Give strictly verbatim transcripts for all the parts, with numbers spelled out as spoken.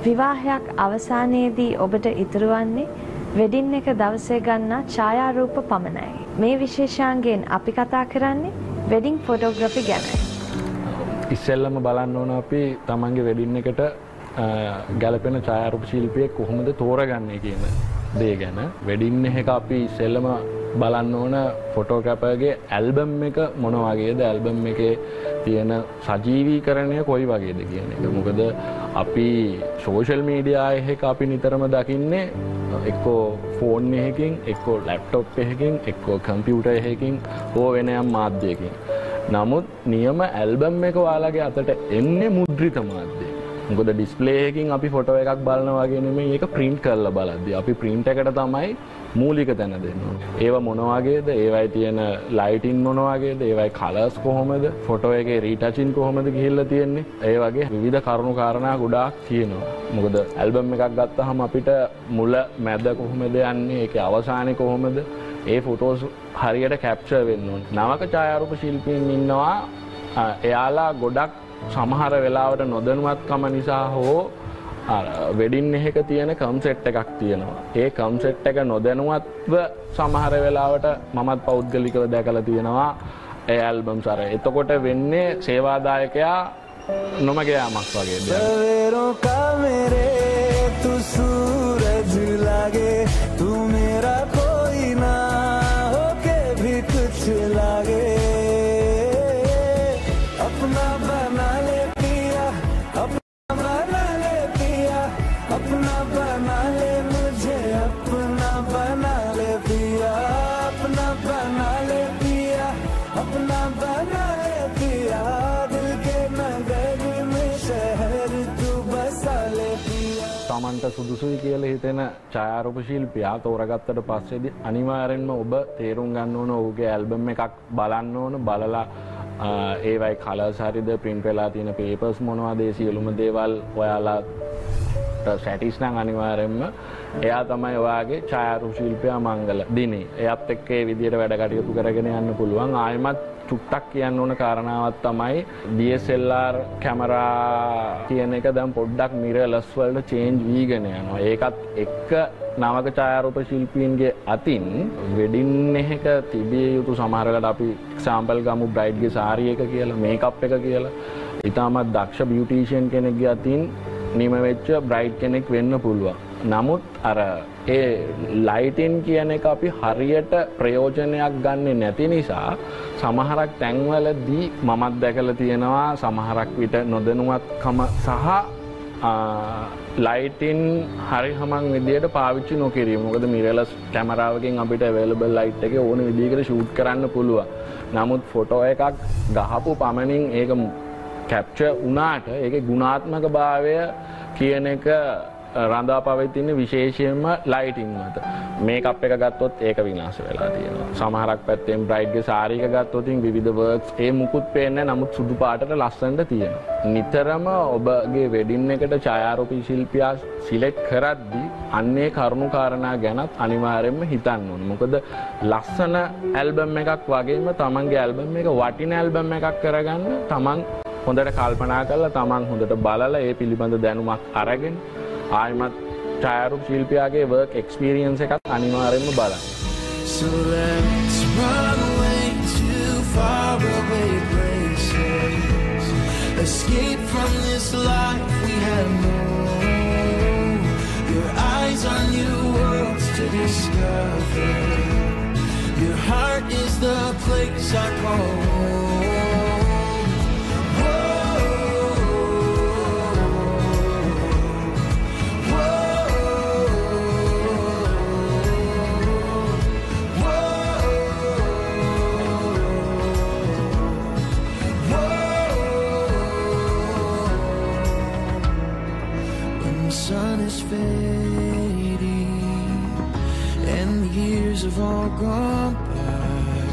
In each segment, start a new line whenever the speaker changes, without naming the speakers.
විවාහයක් අවසානයේදී ඔබට ඉතුරු වන්නේ වෙඩින් එක දවසේ ගන්නා ඡායාරූප පමණයි. මේ විශේෂාංගයෙන් අපි කතා කරන්නේ වෙඩින් ෆොටෝග්‍රැෆි ගැනයි.
ඉස්සෙල්ලම බලන්න ඕන අපි තමන්ගේ වෙඩින් එකට ගැලපෙන ඡායාරූප ශිල්පියෙක් කොහොමද තෝරගන්නේ කියන දේ ගැන. වෙඩින් එක අපි ඉස්සෙල්ලම බලන්න ඕන ෆොටෝග්‍රැෆර්ගේ ඇල්බම් එක මොන වගේද, ඇල්බම් එකේ තියෙන සජීවීකරණය කොයි වගේද කියන එක. මොකද අපි සෝෂල් මීඩියා එකක අපි නිතරම දකින්නේ එක්කෝ ෆෝන් එකකින්, එක්කෝ ලැප්ටොප් එකකින්, එක්කෝ කම්පියුටර් එකකින්, ඕ වෙන යම් මාධ්‍යයකින්. නමුත් නියම ඇල්බම් එක ඔයාලගේ අතට එන්නේ මුද්‍රිත මාධ්‍යයකින්. මොකද ඩිස්ප්ලේ එකකින් අපි ෆොටෝ එකක් බලනවා වගේ නෙමෙයි, ඒක print කරලා බලද්දී අපි print එකට තමයි මූලික තැන දෙන්නේ. ඒවා මොන වගේද, ඒවයි තියෙන ලයිටින් මොන වගේද, ඒවයි කලර්ස් කොහොමද, ෆොටෝ එකේ රීටචින් කොහොමද ගිහිල්ලා තියෙන්නේ, ඒ වගේ විවිධ කරුණු කාරණා ගොඩාක් තියෙනවා. මොකද ඇල්බම් එකක් ගත්තාම අපිට මුල මැද කොහොමද යන්නේ, ඒකේ අවසානේ කොහොමද, ඒ ෆොටෝස් හරියට කැප්චර් වෙන්න ඕනේ. නවක ඡායාරූප ශිල්පීන් ඉන්නවා, එයාලා ගොඩක් සමහර වෙලාවට නොදැනුවත්කම නිසා හෝ වෙඩින් එක තියෙන කන්සෙප්ට් එකක් තියෙනවා. ඒ කන්සෙප්ට් එක නොදැනුවත්ව සමහර වෙලාවට මමත් පෞද්ගලිකව දැකලා තියෙනවා ඒ ඇල්බම්ස් අර. එතකොට වෙන්නේ සේවාදායකයා නොමග යාමක් වගේ දෙයක්.
सवेरों का मेरे तू सूरज लागे, तू मेरा कोई ना होके भी कुछ लागे, अपना बना ले पिया, अपना बना ले पिया, अपना बना ले मुझे, अपना बना ले पिया, अपना बना ले पिया, अपना बना ले पिया, दिल के नगर में शहर तू बसा ले पिया.
තමන්ට සුදුසුයි කියලා හිතෙන ඡායාරූප ශිල්පියා තෝරගත්තට පස්සේදී අනිවාර්යෙන්ම ඔබ තේරුම් ගන්න ඕන ඔහුගේ ඇල්බම් එකක් බලන්න ඕන. බලලා ඒවයි කලර්ස් හරිද, print වෙලා තියෙන papers මොනවද, ඒ සියලුම දේවල් ඔයාලාට සැටිස් නම් අනිවාර්යෙන්ම එයා තමයි ඔයාගේ ඡායාරූප ශිල්පියා මංගල දිනේ. එයාත් එක්ක ඒ විදිහට වැඩ කටයුතු කරගෙන යන්න පුළුවන්. ආයෙමත් චුට්ටක් කියන්න ඕන කාරණාවක් තමයි D S L R camera කියන එක දැන් පොඩ්ඩක් මිරර්ලස් වලට චේන්ජ් වීගෙන යනවා. ඒකත් එක්ක නවක ඡායාරූප ශිල්පීන්ගේ අතින් වෙඩින් එක තිබිය යුතු සමහර වෙලාවට අපි එක්සැම්පල් ගමු බ්‍රයිඩ්ගේ සාරි එක කියලා, මේකප් එක කියලා. ඊටමත් දක්ෂ බියුටිෂියන් කෙනෙක්ගේ අතින් නිම වෙච්ච බ්‍රයිඩ් කෙනෙක් වෙන්න පුළුවන්. නමුත් අර ඒ ලයිටින් කියන එක අපි හරියට ප්‍රයෝජනයක් ගන්නෙ නැති නිසා සමහරක් තැන්වලදී මමත් දැකලා තියෙනවා සමහරක් විට නොදැනුවත්කම සහ ලයිටින් හරි හමන් විදියට පාවිච්චි නොකිරීම. මොකද මිරර්ලස් කැමරාවකින් අපිට අවైలබල් ලයිට් එකේ ඕන විදිහකට ෂූට් කරන්න පුළුවන්. නමුත් ෆොටෝ එකක් ගහපු පමණින් ඒක කැප්චර් වුණාට ඒකේ ගුණාත්මක භාවය කියන එක රඳා පවතින්නේ විශේෂයෙන්ම ලයිටින් මත. මේකප් එක ගත්තොත් ඒක විනාශ වෙලා තියෙනවා. සමහරක් පැත්තෙන් බ්‍රයිඩ්ගේ සාරි එක ගත්තොත් විවිධ වර්ක්ස් ඒ මුකුත් පේන්නේ නැහැ, නමුත් සුදු පාටට ලස්සනට තියෙනවා. නිතරම ඔබගේ වෙඩින් එකට ඡායාරූප ශිල්පියා සිලෙක්ට් කරද්දී අන්නේ කරුණු කාරණා ගැනත් අනිවාර්යයෙන්ම හිතන්න ඕනේ. මොකද ලස්සන ඇල්බම් එකක් වගේම තමන්ගේ ඇල්බම් එක වටින ඇල්බම් එකක් කරගන්න තමන් හොඳට කල්පනා කරලා තමන් හොඳට බලලා ඒ පිළිබඳ දැනුමක් අරගෙන ආයමත් ඡායාරූප ශිල්පියාගේ work experience එකත් අනිවාර්යෙන්ම බලන්න.
So let's run away to far away places, escape from this life we have known. Your eyes on new worlds to discover. Your heart is the place I call home. Sun is fading and the years have all gone by,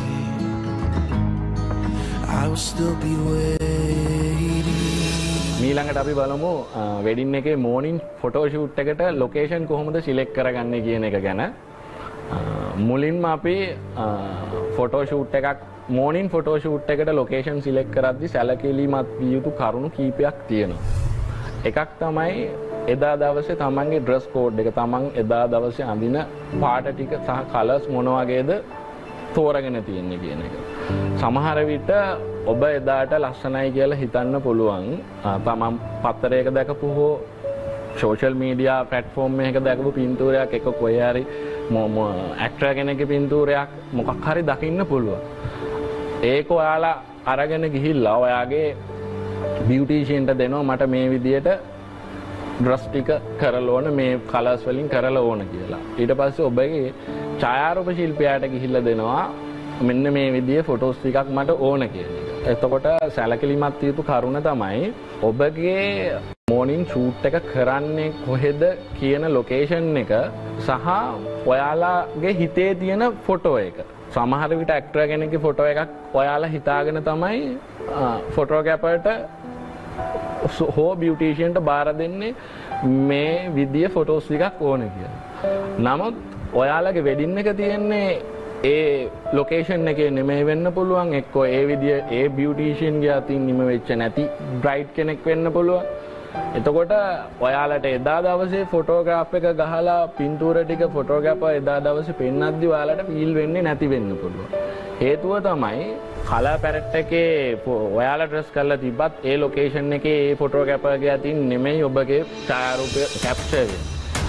I will still be waiting.
මීළඟට අපි බලමු wedding එකේ morning photo shoot එකට location කොහොමද select කරගන්නේ කියන එක ගැන. මුලින්ම අපි ෆොටෝ ෂූට් එකක් මෝර්නින් ෆොටෝ ෂූට් එකට ලොකේෂන් සිලෙක්ට් කරද්දී සැලකිලිමත් විය යුතු කරුණු කීපයක් තියෙනවා. එකක් තමයි එදා දවසේ තමන්ගේ ඩ්‍රෙස් කෝඩ් එක තමන් එදා දවසේ අඳින පාට ටික සහ කලර්ස් මොන වගේද තෝරගෙන තියෙන්නේ කියන එක. සමහර විට ඔබ එදාට ලස්සනයි කියලා හිතන්න පුළුවන්. තමන් පත්තරයක දැකපු හෝ සෝෂල් මීඩියා ප්ලැට්ෆෝම් එකක දැකපු පින්තූරයක් එක කොහේ හරි ඇක්ටර් කෙනෙක්ගේ පින්තූරයක් මොකක් හරි දකින්න පුළුවන්. ඒක ඔයාලා අරගෙන ගිහිල්ලා ඔයාගේ බියුටිෂියන්ට දෙනවා මට මේ විදියට ඩ්‍රස් ටික කරලා ඕන මේ කලර්ස් වලින් කරලා ඕන කියලා. ඊට පස්සේ ඔබගේ ඡායාරූප ශිල්පියාට ගිහිල්ලා දෙනවා මෙන්න මේ විදිහේ ෆොටෝස් ටිකක් මට ඕන කියන එක. එතකොට සැලකිලිමත් යුතු කරුණ තමයි ඔබගේ මෝර්නින් ෂූට් එක කරන්නේ කොහෙද කියන ලොකේෂන් එක සහ ඔයාලාගේ හිතේ තියෙන ෆොටෝ එක. සමහර විට ඇක්ටර් කෙනෙක්ගේ ෆොටෝ එකක් ඔයාලා හිතාගෙන තමයි ෆොටෝග්‍රැෆර්ට හෝ බියුටිෂියන්ට බාර දෙන්නේ මේ විදිය ෆොටෝස් ටිකක් ඕන කියලා. නමුත් ඔයාලගේ වෙඩින් එක තියෙන්නේ ඒ ලොකේෂන් එකේ නෙමෙයි වෙන්න පුළුවන්. එක්කෝ ඒ විදිය ඒ බියුටිෂියන්ගේ අතින් නිම වෙච්ච නැති බ්‍රයිඩ් කෙනෙක් වෙන්න පුළුවන්. එතකොට ඔයාලට එදා දවසේ ෆොටෝග්‍රාෆ් එක ගහලා පින්තූර ටික ෆොටෝග්‍රැෆර් එදා දවසේ පෙන්නද්දි ඔයාලට ෆීල් වෙන්නේ නැති වෙන්න පුළුවන්. හේතුව තමයි කලර් පැලට් එකේ ඔයාලා ඩ්‍රෙස් කරලා තිබ්බත් ඒ ලොකේෂන් එකේ ඒ ෆොටෝග්‍රැෆර්ගේ අතින් නෙමෙයි ඔබගේ ඡායාරූපය කැප්චර් වෙන්නේ.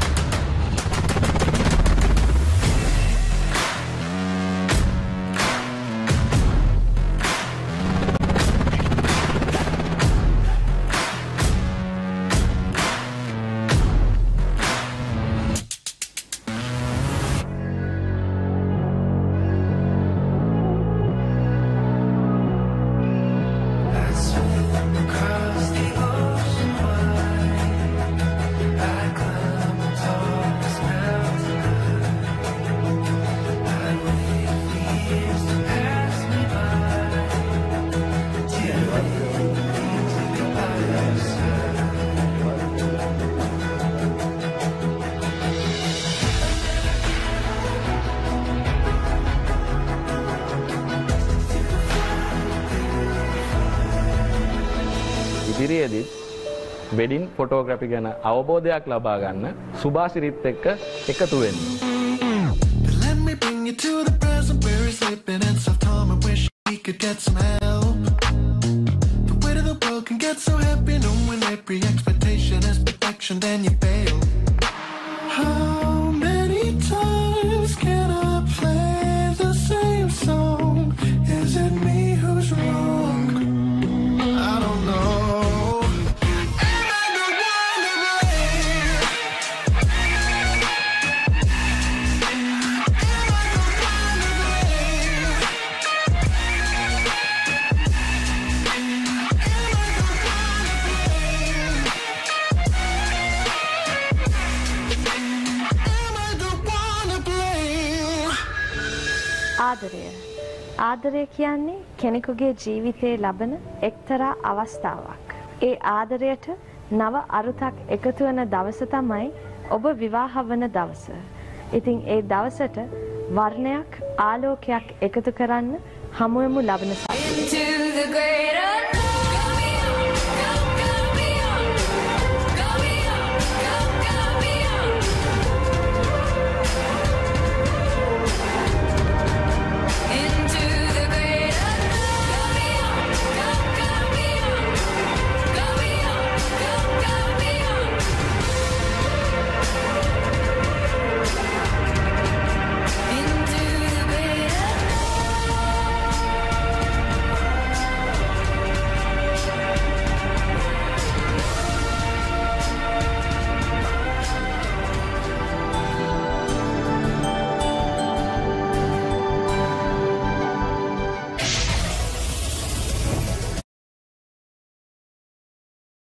ඉදිරියේදී වෙඩින් ෆොටෝග්‍රැෆි ගැන අවබෝධයක් ලබා ගන්න සුභාසිරිත් එක්ක එකතු වෙන්න.
Let me bring you to the present where he's sleeping in self-harm and wish he could get some help. The weight of the world can get so heavy knowing every expectation is perfection, then you fail. How many times can I play the same song? Is it me who's wrong? I don't know.
ආදරය. ආදරය කියන්නේ කෙනෙකුගේ ජීවිතයේ ලබන එක්තරා අවස්ථාවක්. ඒ ආදරයට නව අරුතක් එකතු වන දවස තමයි ඔබ විවාහ වන දවස. ඉතින් ඒ දවසට වර්ණයක් ආලෝකයක් එකතු කරන්න හමුවෙමු ලබන සතියේ.